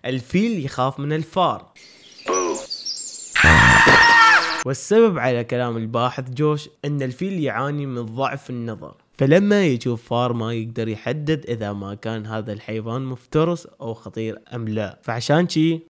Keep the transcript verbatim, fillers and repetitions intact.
الفيل يخاف من الفار، والسبب على كلام الباحث جوش ان الفيل يعاني من ضعف النظر، فلما يشوف فار ما يقدر يحدد اذا ما كان هذا الحيوان مفترس او خطير ام لا، فعشان شي